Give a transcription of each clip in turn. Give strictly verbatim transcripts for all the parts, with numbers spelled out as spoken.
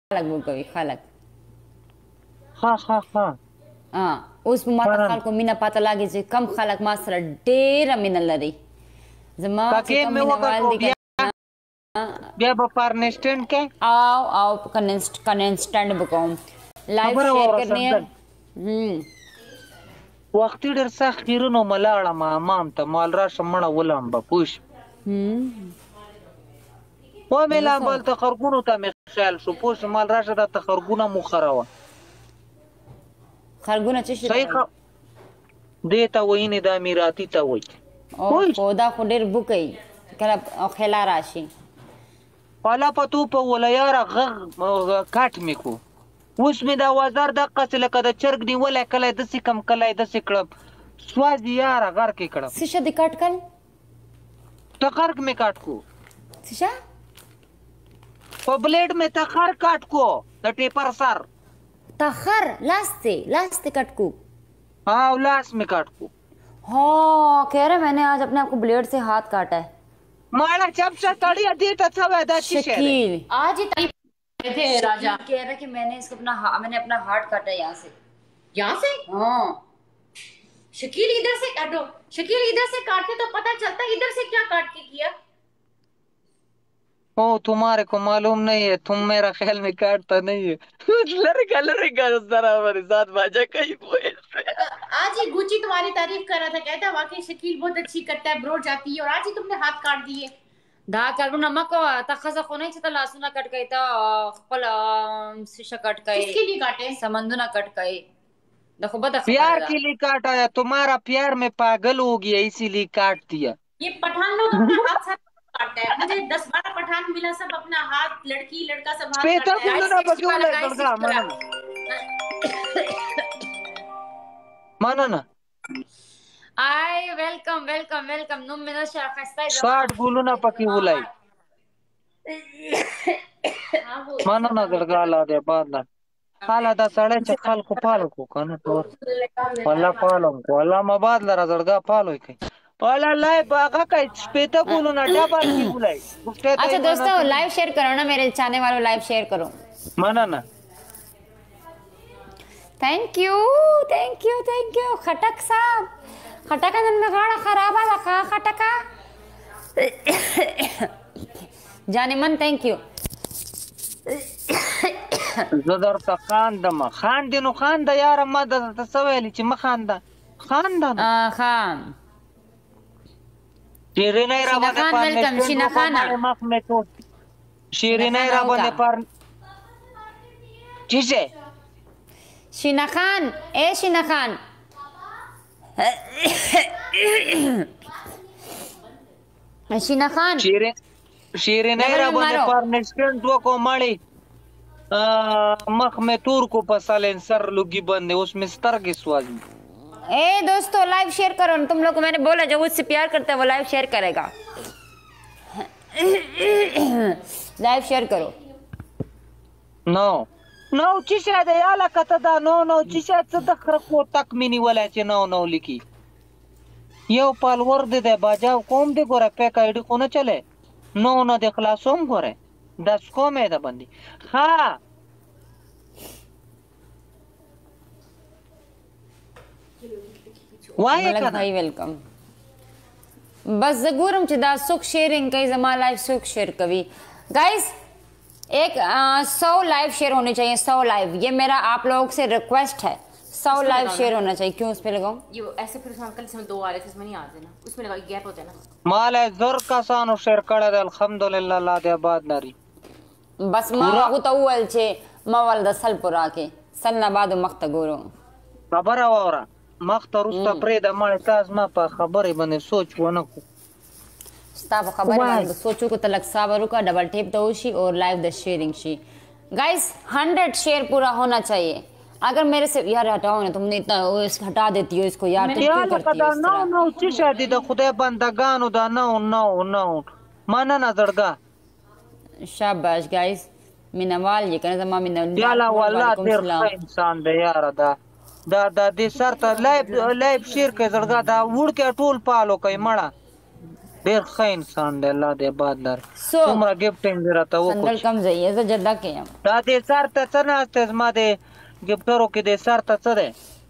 خلق بو کوي خلق ها ها ها ها اوس ما ته خلکو مینا پته لاګي چې کم خلک ما سره ډېر مینه لري زما چې کم مینوال دي بیا به پارنسټنټ کې او او کنسټ کنسټنټ وکوم لایو شیر کرنی ہے هم وخت ډېر سخت خیرونو ملاړه ما امام ته مال را شمړه ولم به پوش هم و ملا بل ته خرګونو ته مې خیال شو پوش مال راشه د خرګونه مو خراوه خرګونه چې شي صحیح دې ته ویني د امیراتی ته وای او خدا خو ډېر بوکي کله خلا راشي والا پتو په ولایار غ کاټ میکو اوس می دا وزار د قتل کده چرګ دی ولای کله د سکم کله د سکړب سواز یار غر کې کړه سشه د کټ کړ تخرګ می کاټ کو سشه په بلیډ می تخر کاټ کو د ټیپر سر تخر لاسته لاسته کټ کو हाँ उल्लास में काट को हाँ कह रहे मैंने आज अपने आप को ब्लेड से हाथ काटा है मारा जब से तड़ी अधीत अच्छा वैदा शकील आज ही तारीफ थे राजा कह रहा कि मैंने इसको अपना मैंने अपना हार्ट काटा यहाँ से यहाँ से हाँ शकील इधर से काटो शकील इधर से काटते तो पता चलता इधर से क्या काट के किया ओ तुम्हारे को मालूम नहीं है तुम मेरा ख्याल में काटता नहीं है लड़का लड़का जरा हमारे साथ बाजा कहीं हुए आज ही गुची तुम्हारी तारीफ कर रहा था कहता वाकई शकील बहुत अच्छी करता है ब्रो जाती है और आज ही तुमने हाथ काट दिए دا کارونه مکو تا خزه خو نه چې ته لاسونه کټ کړي ته خپل شیشه کټ کړي किसके लिए काटे سمندونه کټ کړي د خو بد प्यार के लिए काटा है तुम्हारा प्यार में पागल हो गया इसीलिए काट दिया ये पठान लोग अपना हाथ साथ काटता है मुझे दस बारह पठान मिला सब अपना हाथ लड़की लड़का सब हाथ पेटर काटता है बोलना बक्यों ले लड़का माना माना ना आई वेलकम वेलकम वेलकम नुम में नशा खस्ता साठ गुलुना पकी बुलाई माना ना लड़का ला दे बाद ना حالا دا سړی چې خلکو پالو کو کنه ټول ولا پالو ولا مباد لره زړګا پالو کوي ولا لایو هغه کوي شپته کولو نه ډبل کی بولای अच्छा दोस्तों लाइव शेयर करो ना मेरे चाहने वालों लाइव शेयर करो माना ना thank you thank you thank you खटक साहब खटका नन गाड़ा खराब है का खटका जाने मन थैंक यू زدر ته خاندم خاند نو خاند یار ما د تسویل چې مخاند خاند ا خان شیرینه را باندې پاره ویلکم شینا خان مخ می تو شیرینه را باندې پر چیزه شینا خان اے شینا خان شینا خان شیرین شیرینه را باندې پر نشکن تو کو ماړي مخ میں تور کو پسالن سر لوگی بندے اس میں سترگے سوازی اے دوستو لائیو شیئر کرو تم لوگ کو میں نے بولا جو مجھ سے پیار کرتا ہے وہ لائیو شیئر کرے گا لائیو شیئر کرو نو نو چې شاده یاله کته دا نو نو چې شاده څه د خرکو تک مینی ولا چې نو نو لیکي یو پالور دې د باجاو کوم دې ګوره پیک ایډ کو نه چلے نو نو د خلاصوم ګوره دس کومه ده بندي ها وای کنه بھائی ویلکم بس زګورم چې دا سوک شیئرینګ کوي زما لایو سوک شیئر کوي गाइस एक सौ लाइव शेयर होने चाहिए सौ लाइव ये मेरा आप लोगों से रिक्वेस्ट है सौ लाइव शेयर होना चाहिए क्यों उस पे लगाऊं ये ऐसे फिर उसमें कल इसमें दो आ रहे थे इसमें नहीं आते ना उसमें लगा गैप होता है ना माल زر کسانو شیر کړه الحمدلله لا دې آباد ناری بس ما هغه ته وویل چې ما ول د سل پورا کې سل نه بعد مخته ګورو خبره وره مخته روسته پرې د مړ تاز ما په خبرې باندې سوچ ونه کو ستا په خبرې باندې سوچو کو تلک صبر وکړه ډبل ټیپ ته وشي اور لائیو د شیئرینگ شي गाइस हंड्रेड शेयर पूरा होना चाहिए अगर मेरे से यार हटाओ ना तुमने इतना इसको हटा देती हो इसको यार तुम क्यों करती हो इस तरह नौ नौ چې شادي د خدای بندگانو دا نو نو نو माना ना زړګا शाबाश गाइस مینوال یہ کنه زما مینوال یالا والله ډیر انسان دی یار دا دا د دې سر ته لایب لایب شیر کې زړګا دا وړ کې ټول پالو کوي مړه ډېر ښه انسان دی الله دې باد لر سو څومره ګفټینګ دې راته سندل وکړ کم ځای زه جده کې یم دا دې سر ته څه ناستې زما د ګفټرو کې دې سر ته څه دی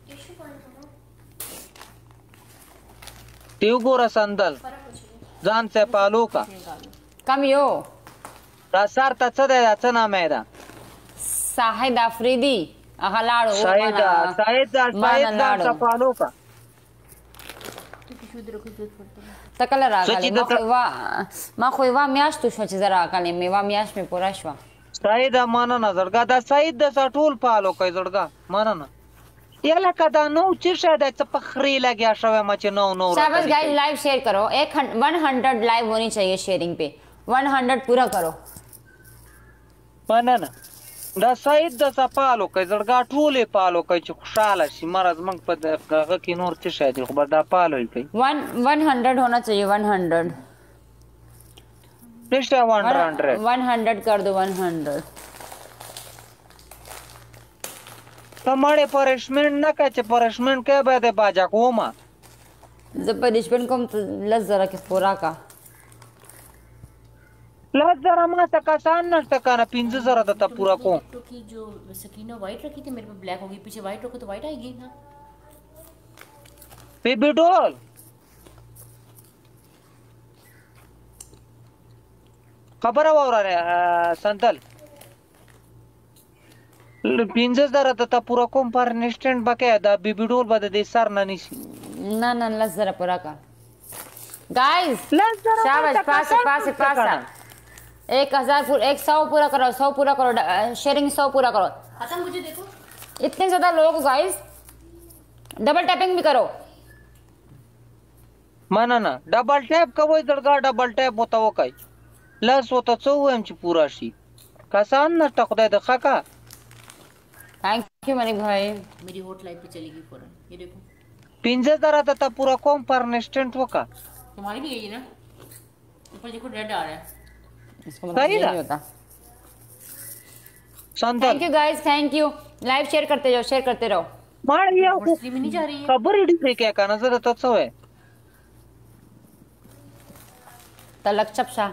تی وګوره سندل ځان سے پالو کا کم یو دا سر ته څه دی دا څه نامه ده साहिद आफरीदी هغه لاړو شاید شاید شاید ځان سے پالو کا ته کله راغلی ما خو وا ما خو وا میاشتو شو چې زه راغلی مې وا میاشت مې پوره شوه شاید مننه زړګا دا شاید د ټول پالو کوي زړګا مننه ये लगा था नो चिर है पखरी लग गया शवे मचे नो नो शाबाश गाइस लाइव शेयर करो एक वन हंड्रेड लाइव होनी चाहिए शेयरिंग पे वन हंड्रेड पूरा करो बनना दा सईद द सपालो कई जड़गा ठोले पालो कई खुशाल सी मरज मंग पद ग की नूर च शायद खबर दा पालो कई वन वन हंड्रेड होना चाहिए वन हंड्रेड निष्ठा वन हंड्रेड वन हंड्रेड कर दो वन हंड्रेड તમારે પરેશમેન્ટ ના કાચે પરેશમેન્ટ કે બાદે બાજા કોમાં जब पनिशमेंट को लस जरा के पूरा का लस जरा मा तका सान नष्ट काना पिंज जरा दता पूरा को तो की जो सकीना व्हाइट रखी थी मेरे पे ब्लैक होगी पीछे व्हाइट रखो तो व्हाइट आएगी ना बेबी डॉल खबर आवरा रे संतल पिंज जरा दता पूरा कोम पर इंस्टेंट बके दा बेबी डॉल बद दे सर ना निसी ना ना लस जरा पूरा का गाइस लस जरा शाबाश पास पास पास एक हजार पूरा एक सौ पूरा करो सौ पूरा करो शेयरिंग सौ पूरा करो खत्म मुझे देखो इतने ज्यादा लोग गाइस डबल टैपिंग भी करो माना ना डबल टैप कवय दडगा डबल टैप होता वो काय लस होता चौ एमची पूरा शी कसान न टकदे द खाका थैंक यू मनिक भाई मेरी हॉट लाइफ पे चलेगी फौरन ये देखो पिंजे जरा दता पूरा कोम पर इंस्टेंट होका तुम्हारी भी गई ना ऊपर देखो रेड आ रहा है इसको मतलब ये नहीं होता संतल thank you guys thank you live share करते जाओ शेयर करते रहो मार या स्ट्रीम में नहीं जा रही है खबर ही नहीं क्या का नजर तो सो है तलक चपशा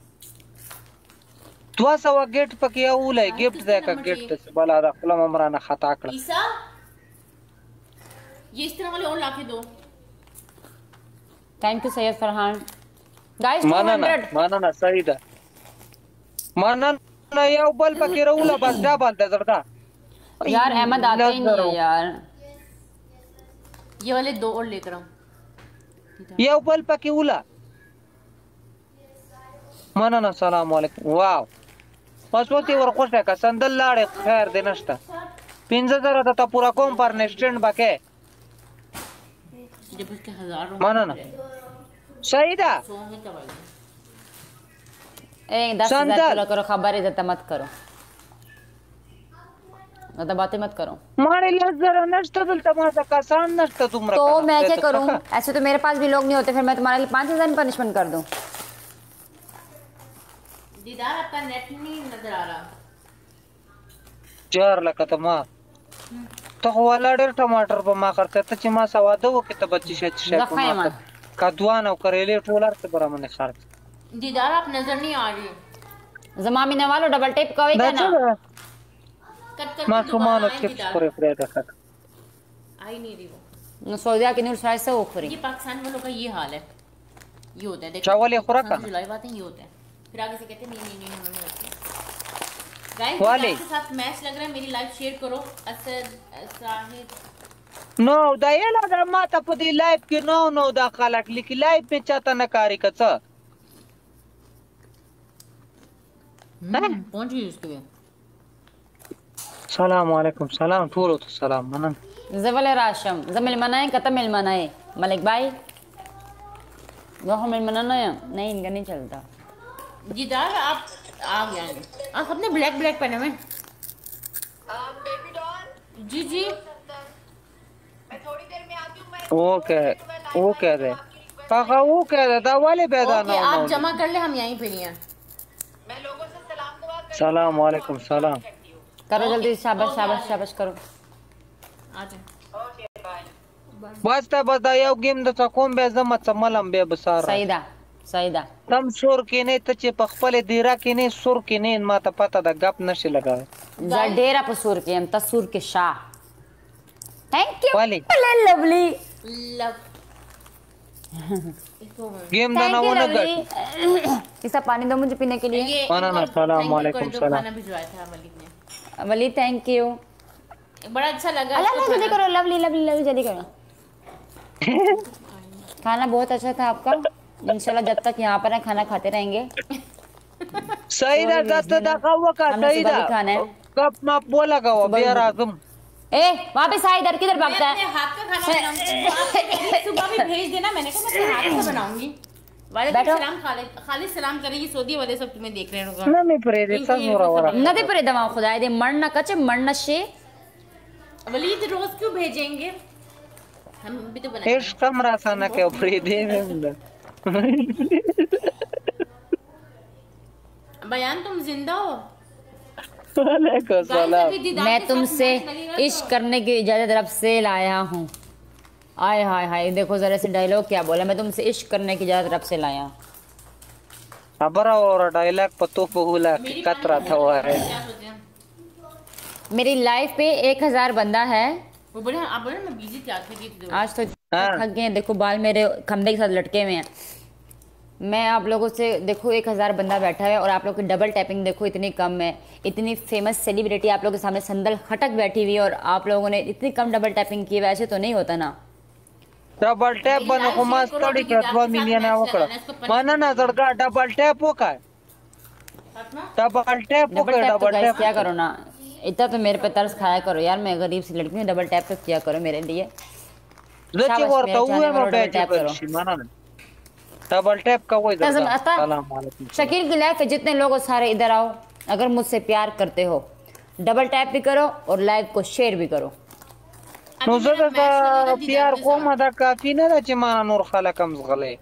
तवा सवा गेट पके उले गिफ्ट दे का गिफ्ट से बला दा खलम अमराना खता आकड़ा ईसा ये इस तरह वाले और लाके दो thank you Syed Farhan guys माना ना टू हंड्रेड माना ना सही दा माना ना या बल पके रउला बस जा बाल दे जड़का यार अहमद आता ही नहीं है यार ये वाले दो और लेकर आऊं या बल पके उला माना ना सलाम वालेकुम वाव पसवती वर खुश है का संदल लाड़े खैर दे नष्टा पिंजा जरा ता पूरा कोम पर नेस्टेंड बाके जब उसके हजारों माना ना सही दा सौ में तब आएगी ए दस संदल। हजार पूरा करो खबर इज्जत मत करो ज्यादा बातें मत करो मारे लस जरा नष्टा दल तमाशा का सान नष्टा तुमरा तो मैं क्या करूं ऐसे तो मेरे पास भी लोग नहीं होते फिर मैं तुम्हारे लिए पांच हजार में पनिशमेंट कर दूं दीदार आपका नेट नहीं नजर आ रहा चार लका तमा तो वाला डर टमाटर पर मा करते त चिमा सवा दो के त बच्ची से से दफायमा का दुआन और करेले टोलर से बरा मने खर्च दीदार आप नजर नहीं आ रही जमामी ने वालो डबल टेप कवे का ना कट कर मा के सुमान दोबारा चिप्स आएगी करे फ्रेड का आई नहीं रही वो न सऊदीया की न्यूज़ फ्राइस से ओखरी ये पाकिस्तान वालों का ये हाल है ये होता है देखो चावल ये खुराक का जुलाई बात है ये होता है फिर आगे से कहते हैं नहीं नहीं नहीं उन्होंने रखा गाइस वाले। आपके साथ मैच लग रहा है मेरी लाइव शेयर करो असद साहिद नो दाया लगा माता पदी लाइव के नो नो दाखला लिखी लाइव में चाहता न कारी का च पहुंच गई उसके सलाम वालेकुम सलाम ठोलो तो सलाम मनन जवल राशम जमिल मनाए कतम मिल मनाए मलिक भाई वो हम मिल मनाना है नहीं इनका नहीं चलता दीदार आप आ गया है आप सबने ब्लैक ब्लैक पहने हुए बेबी डॉल जी जी मैं थोड़ी देर में आती हूँ मैं वो कह वो कह दे काका वो कह दे दा वाले पैदा ओके ना आप जमा कर ले हम यहीं पे ही हैं मैं लोगों से सलाम दुआ कर सलाम वालेकुम सलाम करो जल्दी शाबाश शाबाश शाबाश करो आ जाओ ओके बाय बस ता बस दा यो गेम द कोम बे जमत मलम बे बसार सईदा सईदा तम सुर के ने तचे पखपले दीरा के ने सुर के ने माता पता दा गप नशे लगा जा डेरा पसूर के हम तसूर के शाह। थैंक यू वाली लवली लव गेम दाना वो न गट इसका पानी दो मुझे पीने के लिए। ये खाना ना, सलाम वालेकुम सलाम। खाना भिजवाया था वलीद ने। Wali thank you. बड़ा अच्छा लगा अल्लाह इसको जल्दी खाना। करो लवली लवली लवली जल्दी करो। खाना बहुत अच्छा था आपका। इंशाल्लाह जब तक यहाँ पर है खाना खाते रहेंगे। सही दा दत दा कवा का हमने सही सुबह दा भी खाना है। कप मा बोला का वो बियर आजम ए वापस आ इधर किधर मैं भागता अपने है? हाथ का खाना बनाऊंगी। तो आप कहेंगे सुबह भी भेज देना। मैंने कहा मैं अपने हाथ से बनाऊंगी। वालेकुम बैठो। सलाम खालिद खालिद सलाम करेगी। सऊदी वाले सब तुम्हें देख रहे होगा। ना नहीं परे दे सब हो रहा नदे पर दवा खुदा दे मरना कच मरना शे। वलीद रोज क्यों भेजेंगे? हम भी तो बनाएंगे। इस कमरा साना के परे दे बयान तुम जिंदा हो? वालेकुम सलाम। अभी दीदार मैं के साथ तुमसे मैच लगेगा तो- इश्क करने की इजाजत रब से लाया हूँ। आय हाय हाय देखो जरा से डायलॉग क्या बोला। मैं तुमसे इश्क करने की इजाजत रब से लाया। अबरा और डायलॉग पतो पहुला मेरी कतरा था वो है क्या सोचे हम? मेरी लाइफ पे एक हजार बंदा है। वो बोले आप बोले मैं बिजी थी आज की आज तो हाँ। थक गए हैं। देखो बाल मेरे खंबे के साथ लटके हुए हैं। मैं आप लोगों से देखो एक हजार बंदा बैठा है और आप लोग की डबल टैपिंग देखो इतनी कम है। इतनी फेमस सेलिब्रिटी आप लोगों के सामने संदल खटक बैठी हुई है और आप लोगों ने इतनी कम डबल टैपिंग की। वैसे तो नहीं होता ना। डबल टैप बनो को मस्त तोड़ी के दो मिलियन आवकड़ा माना ना जड़का डबल टैप हो का डबल टैप हो डबल का टैप तो डबल guys टैप क्या करो ना। इतना तो मेरे पे तरस खाया करो यार। मैं गरीब सी लड़की हूँ। डबल टैप तो किया करो मेरे लिए। लचे शाबाश, वर मेरे तो चाहने हुए वालों, मैं डबल बैठ टैप करो। कर माना ना डबल टैप का वही तज़म दरदा अता सलाम वालेकुम शकील की लाइफ पे जितने लोग हो सारे इधर आओ। अगर मुझसे प्यार करते हो डबल टैप भी करो और लाइव को शेयर भी करो। नो जदा दा प्यार को मदा काफी ना दा माना नूर खाला कम गले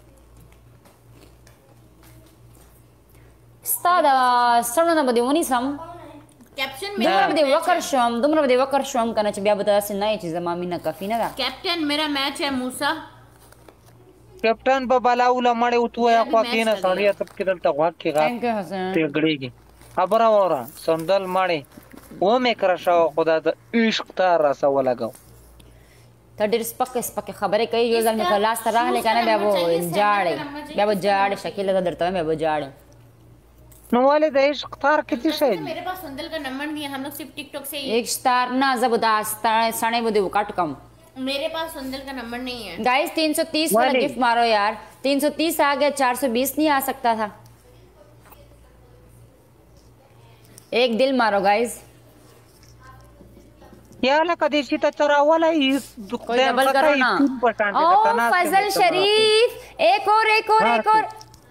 Stada sarana bade woni sam captain में dumra bade wakar sham dumra bade wakar sham kana chbiya bata sin nai chiza mamina kafina da captain मेरा मैच है मूसा। कैप्टन पे बालाउला मड़े उतुया अभी को मैच तीन लगेगा। साड़िया तब के दलता वाक के गा thank you hasan ते गड़ेगी अबरा वरा संदल मड़े वो में करशा खुदा द इश्क तारा सा वाला गाओ तडर स्पक स्पक खबरें कई जो जल में खलास तरह लेकर ना बेबो जाड़े बेबो जाड़े शकील दा दरता बेबो जाड़े नो वाले द इश्क तार कितनी शे मेरे पास सुंदल का नंबर नहीं है। हम लोग सिर्फ टिकटॉक से ही एक स्टार ना जबरदस्त सने बदे कट कम मेरे पास सुंदल का नंबर नहीं है। गाइस तीन सौ तीस वाला वाले। गिफ्ट मारो यार। तीन सौ तीस आ गया चार सौ बीस नहीं आ सकता था। एक दिल मारो गाइस। याला कदेशी त चरावाला इस कोई डबल करो ना। ओ फजल शरीफ एक और एक और हाँ, एक और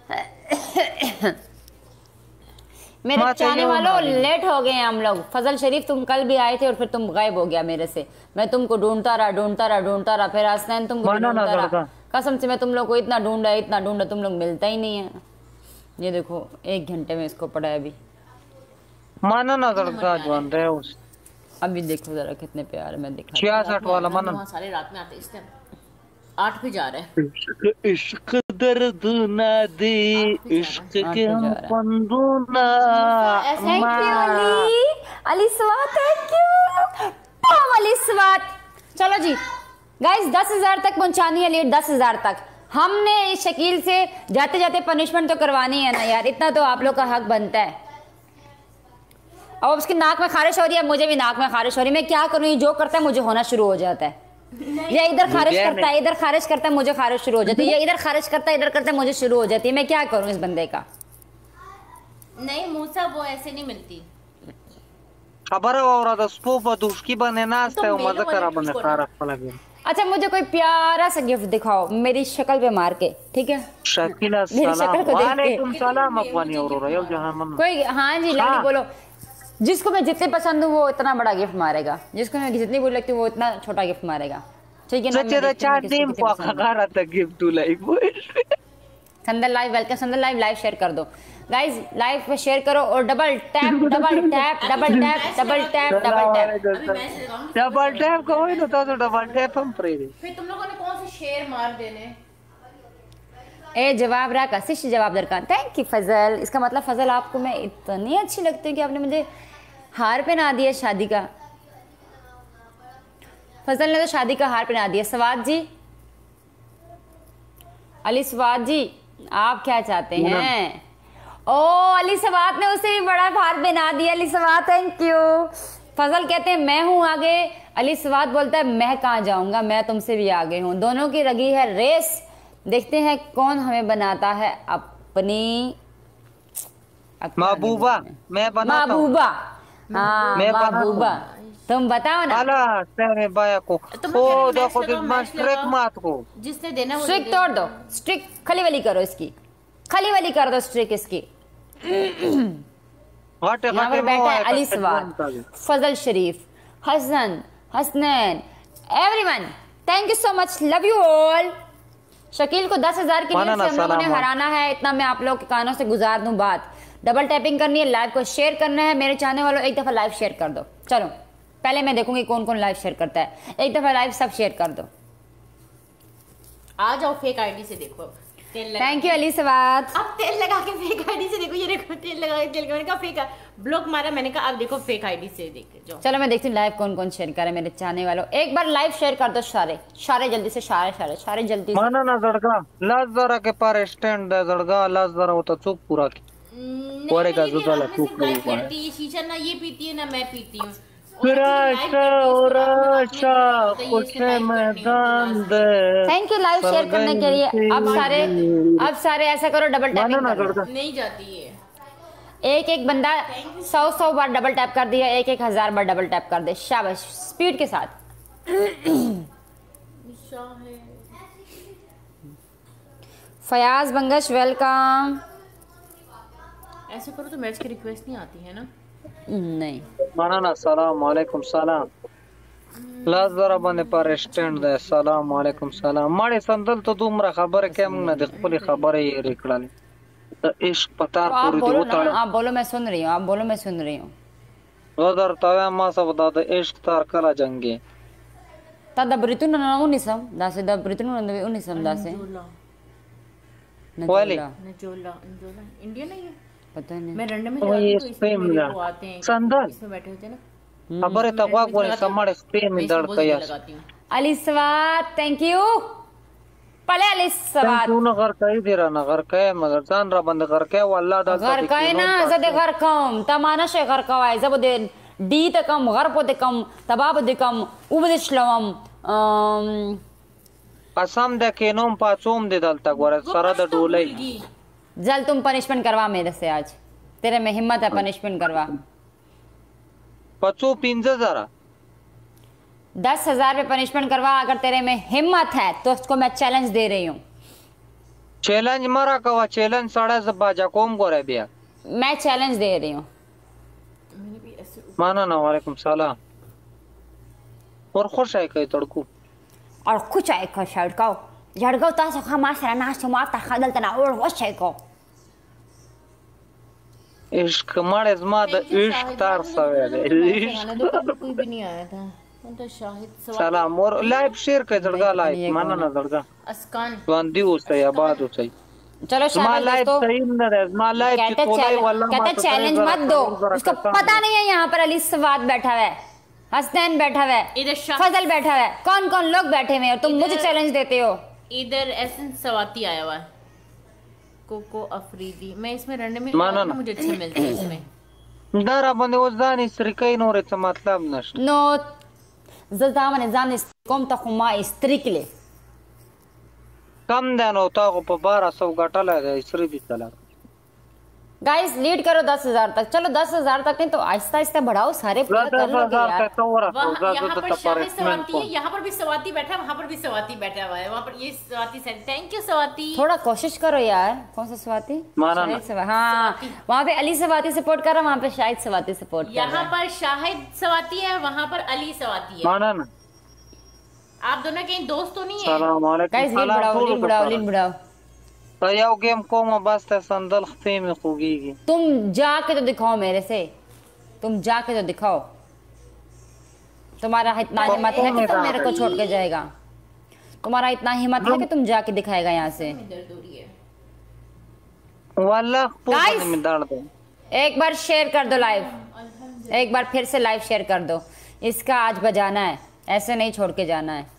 मेरे माता चाहने यो वालों मारी। लेट हो गए हैं हम लोग। फजल शरीफ तुम कल भी आए थे और फिर तुम गायब हो गया मेरे से। मैं तुमको ढूंढता रहा ढूंढता रहा ढूंढता रहा फिर आसनैन तुमको भी माना ना ढूंढता लड़का। रहा। कसम से मैं तुम लोग को इतना ढूंढा इतना ढूंढा तुम लोग मिलता ही नहीं है। ये देखो एक घंटे में इसको पड़ा है अभी। माना ना लड़का जवान रहे उस अभी देखो जरा कितने प्यार में दिखा। छियासठ वाला माना वहाँ सारे रात में आते इस टाइम आठ पे जा रहे हैं। इश्क इश्क दर्द ना दे इश्क के हम पंदू ना thank you Ali Ali Swat thank you पाव अली स्वात। चलो जी गाइस दस हजार तक पहुंचानी है लीड दस हजार तक। हमने इस शकील से जाते जाते पनिशमेंट तो करवानी है ना यार। इतना तो आप लोग का हक बनता है। अब उसकी नाक में खारिश हो रही है मुझे भी नाक में खारिश हो रही है। मैं क्या करूँ ये जो करता है मुझे होना शुरू हो जाता है। ये इधर खारिश करता है इधर खारिश करता है मुझे खारिश शुरू हो जाती है। ये इधर खारिश करता है इधर करता है मुझे शुरू हो जाती है। मैं क्या करूँ इस बंदे का। नहीं मूसा वो ऐसे नहीं मिलती। खबर और द स्पूफ दुष्की बने नाचते तो हो मजा मेरे करा वाले बने किसको सारा लगे। अच्छा मुझे कोई प्यारा सा गिफ्ट दिखाओ मेरी शक्ल पे मार के ठीक है। शकीला मेरी सलाम शक्ल को देख के। वालेकुम सलाम अफवानी और यो जहां मन कोई हाँ जी लड़की हाँ। बोलो जिसको मैं जितने पसंद हूँ वो इतना बड़ा गिफ्ट मारेगा। जिसको मैं जितनी बुरी लगती हूँ वो इतना छोटा गिफ्ट मारेगा। ठीक है ना। सच्चे मैं द देखती हूँ चार किसको टीम कितने को पसंद है। खगारा तक गिफ्ट टू लाइक संदल लाइव वेलकम संदल लाइव लाइव शेयर कर दो गाइस। लाइव पे शेयर करो और double tap double tap double tap double tap double tap. अभी मैच लगाऊं डबल टैप का वही तो तो डबल टैप हम प्रे फिर तुम लोगों ने कौन से शेर मार देने। ए जवाब रहा कशिश जवाब दरकार। Thank you Fazal. इसका मतलब फजल आपको मैं इतनी अच्छी लगती हूँ कि आपने मुझे हार पहना दिया शादी का। फजल ने तो शादी का हार पहना दिया। सवाद जी, अली सवाद जी आप क्या चाहते हैं? ओ अली सवाद ने उसे भी बड़ा हार पहना दिया। अली सवाद थैंक यू। फजल कहते हैं मैं हूं आगे, अली सवाद बोलता है मैं कहाँ जाऊंगा, मैं तुमसे भी आगे हूं। दोनों की लगी है रेस, देखते हैं कौन हमें बनाता है अपनी महबूबा। मैं बनाता हूँ। महबूबा। हाँ मैं बनाता हूँ। महबूबा तुम बताओ ना। अला तेरे बाया को तो मैं ओ मैच देखो लगाओ, दिल मैच स्ट्रिक लगाओ। मात को जिसने देना वो स्ट्रिक दे तोड़ दे। दो, स्ट्रिक खली वाली करो इसकी, खली वाली कर दो स्ट्रिक इसकी। हटे यहाँ हटे पर बैठा है Ali Sawad, Fazal Sharif, Hasan, Hasnain, everyone thank you so much, love you all. Shakeel को दस हजार की लीड से हम लोगों ने हराना है, इतना मैं आप लोगों के कानों से गुजार दूं बात। डबल टैपिंग करनी है, लाइव को शेयर करना है। मेरे चाहने वालों एक दफा लाइव शेयर कर दो। चलो पहले मैं देखूंगी कौन कौन लाइव शेयर करता है। एक दफा लाइव सब शेयर कर दो। आ जाओ फेक आईडी से देखो। तेल लगा थैंक यू अली सवाद। अब तेल लगा के फेक आईडी से देखो। ये देखो तेल लगा के तेल का मैंने कहा फेक ब्लॉक मारा, मैंने कहा अब देखो फेक आईडी से देख जाओ। चलो मैं देखती हूँ लाइव कौन कौन शेयर करे मेरे चाहने वालों। एक बार लाइव शेयर कर दो सारे सारे जल्दी से, सारे सारे सारे जल्दी से। माना ना जड़गा लाज जरा के पार स्टैंड दे जड़गा लाज जरा होता चुप पूरा की कोरे का जो डाला चुप नहीं हुआ है। ये शीशा ना ये पीती है ना मैं पीती हूँ। फिर अच्छा और अच्छा खुश मैदान दे। थैंक यू लाइव शेयर करने के लिए। अब सारे अब सारे ऐसा करो डबल माना टैपिंग ना करो। जड़गा नहीं जाती है। एक एक बंदा सौ सौ बार डबल टैप कर दिया, एक एक हजार बार डबल टैप कर दे। शाबाश स्पीड के साथ। फयाज बंगश वेलकम। ऐसे करो तो मैच की रिक्वेस्ट नहीं आती है ना। नहीं माना ना सलाम वालेकुम सलाम लाज जरा बने पार स्टैंड दे सलाम वालेकुम सलाम माड़े संदल तो तुमरा खबर केम न दे खुली खबर ये रिकड़ाले तो इश्क पतार तो आप पूरी बोलो दो ना, आप बोलो मैं सुन रही हूँ, आप बोलो मैं सुन रही हूँ। गदर तवे मा सब दा दे इश्क तार कला जंगे tada beritu na unisam dase da beritu na unisam dase वाले नजोला नजोला इंडिया नहीं है पता नहीं। मैं रंडे में ओ ये जाती हूँ तो इसमें स्पेन मेरे में को आते हैं संदल इसमें बैठे होते हैं ना। खबर है तवा को समाड़े स्पेन में दड़ कया लगाती हूँ। अली सवाद थैंक यू पले अली सवाद तू न घर कई देरा न घर कय मगर जान रा बंद कर के वल्ला डाल घर काय ना जदे घर कम तमाना शे घर कवाय जब दे डी त कम घर पोते कम तबाब दे कम उबदिशलवम कसम दे के नोम पाचोम दे दलता गोरे सरद डोले जल तुम पनिशमेंट करवा मेरे से आज, तेरे में हिम्मत है पनिशमेंट करवा। पचो पिंजा जरा दस हजार पे पनिशमेंट करवा अगर तेरे में हिम्मत है तो उसको मैं चैलेंज दे रही हूँ। चैलेंज मरा कवा चैलेंज साड़ा से बाजा कोम गोरे बिया मैं चैलेंज दे रही हूँ। माना ना वालेकुम सलाम और खुश है कई तड़कू और कुछ आए का शर्ट का जड़गो ता सखा मासरा नाश माता खदल तना और वो शे को इश्क मारे जमा द इश्क तार सवेरे कोई भी नहीं आया था तो शाहिद सलाम और लाइव शेयर कर दड़गा लाइव माना ना दड़गा अस्कान बंदी उससे या बात उससे चलो शाबाश लाइव दोस्तों। सही न रे मा लाइव कहते चैलेंज कहते चैलेंज मत दो, उसको पता नहीं है यहाँ पर अली सवाद बैठा हुआ है, हसनैन बैठा हुआ है, इधर फजल बैठा हुआ है, कौन कौन लोग बैठे हुए हैं और तुम मुझे चैलेंज देते हो। इधर एसन सवाती आया हुआ है, कोको अफरीदी। मैं इसमें रनने में माना ना। मुझे अच्छे मिलते हैं इसमें। दारा बंदे वो जानी स्त्रिकई नोरे च मतलब नश नो जदामने जान कौम तखुमा स्त्रीकले कम देन होता को पर बारह सौ घटा है इसरी भी चला गाइस लीड करो दस हजार तक। चलो दस हजार तक नहीं तो आहिस्ता आहिस्ता बढ़ाओ, सारे पूरा कर लोगे यार। वहाँ यहाँ पर शाहिद सवाती है, यहाँ पर भी सवाती बैठा है, वहाँ पर भी सवाती बैठा हुआ है, वहाँ पर ये सवाती से थैंक यू सवाती। थोड़ा कोशिश करो यार। कौन सा सवाती? माना ना। शाहिद सवा हाँ वहाँ पे अली सवाती सपोर्ट कर रहा है, वहाँ पे शाहिद सवाती सपोर्ट कर रहा यहाँ है। पर शाहिद सवाती है, वहाँ पर अली सवाती है। माना ना आप दोनों कहीं दोस्त तो नहीं है? सलाम गाइस वालेकुम लीड बढ़ाओ, लीड बढ़ाओ, लीड बढ़ाओ। तो याओ गेम को म बस ते संदल खफे में खुगीगी तुम जाके तो दिखाओ मेरे से, तुम जाके तो दिखाओ। तुम्हारा इतना हिम्मत है कि तुम मेरे को छोड़ के जाएगा? तुम्हारा इतना हिम्मत है कि तुम जाके दिखाएगा यहाँ से? दर्द हो रही है। वाला Guys! में डाल दो। एक बार शेयर कर दो लाइव, एक बार फिर से लाइव शेयर कर दो। इसका आज बजाना है, ऐसे नहीं छोड़ के जाना है।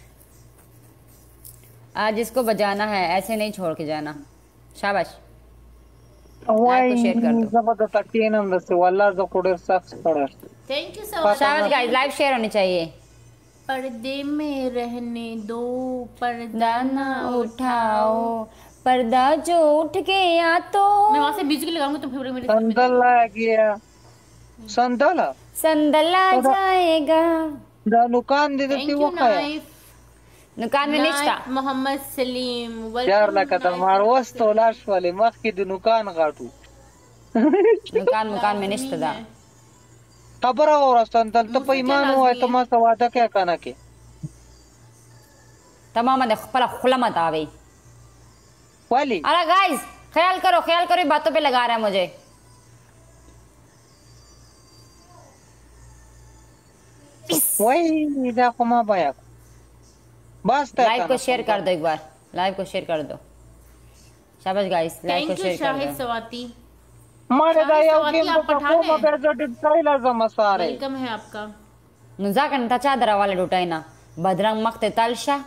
आज इसको बजाना है, ऐसे नहीं छोड़ के जाना। शाबाश, लाइव को शेयर कर दो। जबरदस्त टीन हम से वाला जो कोडर सक्स पड़ा। Thank you so much. शाबाश गाइस, लाइव शेयर होनी चाहिए। पर्दे में रहने दो, पर्दा दाना उठाओ, पर्दा जो उठ गया तो मैं वहां से म्यूजिक लगाऊंगा तो फिर मेरे संदल आ गया। संदल संदला जाएगा। दा दुकान दे थैंक देती यू वो खाया। नाइफ दुकान में निश्ता मोहम्मद सलीम यार लका त मार वस्तो लाश वाले मख की दुकान गाटू। दुकान मुकान में निश्ता दा खबर और संदल तो पैमान हुआ है तो मा सवादा क्या काना के तमाम दे खपला खुला मत आवे वाली। अरे गाइस, ख्याल करो ख्याल करो, बातों पे लगा रहा है मुझे। वही देखो मां बाया बस लाइव को शेयर कर दो, एक बार लाइव को शेयर कर दो। शाबाश गाइस, लाइव को थैंक यू शेयर कर शाहिद दो। सवाती। मारे शाहिद दाया सवाती, गेम आप तो पठान को हैं? बेजो ट्रेलर जमा सारे वेलकम है आपका। नुजाकन ता चादर वाले डुटाइना बदरंग मख्ते तलशा।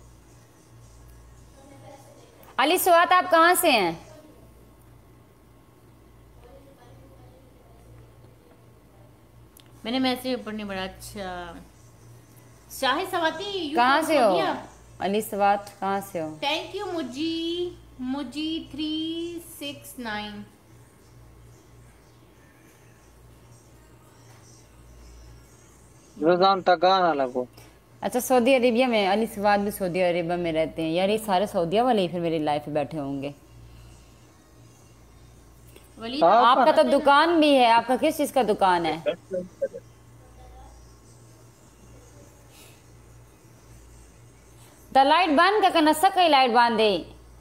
अली सुवात, आप कहाँ से हैं? मैंने मैसेज ऊपर नहीं पढ़ा। अच्छा शाहिद सवाती कहाँ से हो? अली सुवात कहाँ से हो? थैंक यू मुजी मुजी थ्री सिक्स नाइन। रोजान तक गाना लगो। अच्छा, सऊदी अरेबिया में अली सुवात भी सऊदी अरेबिया में रहते हैं। यार ये सारे सऊदिया वाले ही फिर मेरी लाइफ में बैठे होंगे। वली आपका तो दुकान भी है, आपका किस चीज का दुकान है? द लाइट बंद का नसा कई लाइट बांध दे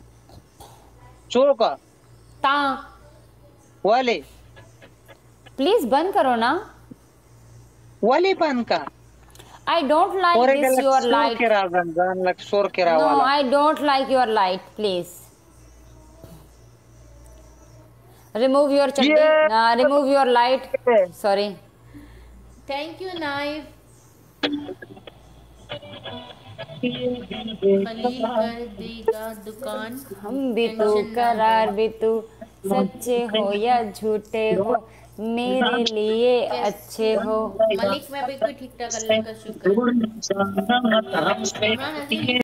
चोका ता वाले प्लीज बंद करो ना। वाले पान का I don't like this your light. के राजन जान लग शोर के नो, वाला I don't like your light, please remove your चड्डी। ना, remove your light, sorry. Thank you knife. Khalil कर देगा दुकान। हम भी तो करार भी तू, सच्चे हो या झूठे हो मेरे लिए अच्छे हो। मलिक में भी कोई ठीक ठाक अल्लाह का शुक्र। इमरान अजीज